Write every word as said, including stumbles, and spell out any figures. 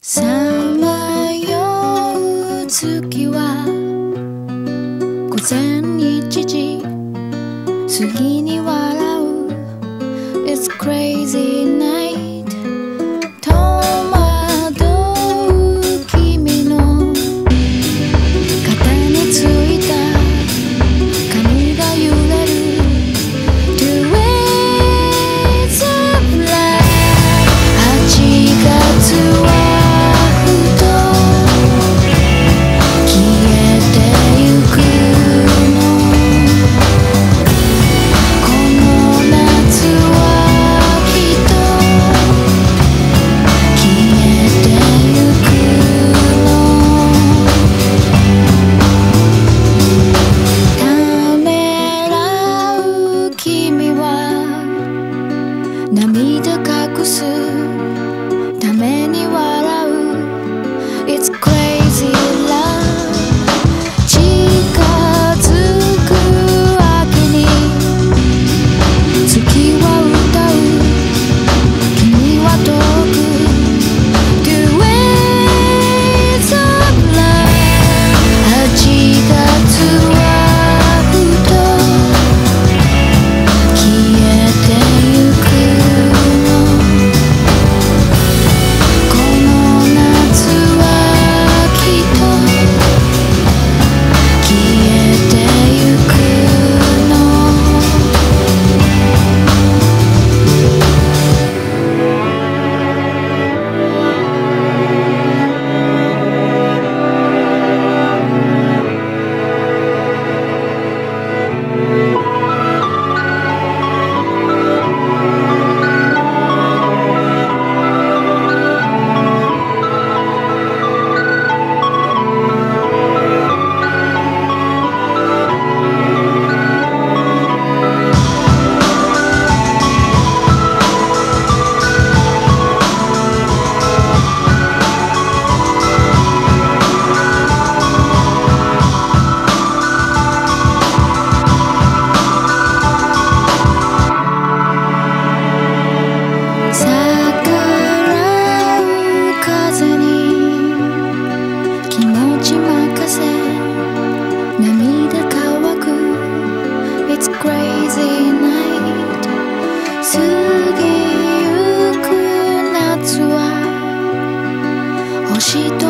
さまよう月は午前一時過ぎに笑う It's crazy night 戸惑う君の肩についた髪が揺れる Two ways of life はちがつは涙隠すために笑う It's crazy love 近づく秋に月は歌う君は遠く Two ways of love はちがつは涙乾く It's crazy night 過ぎゆく夏は星と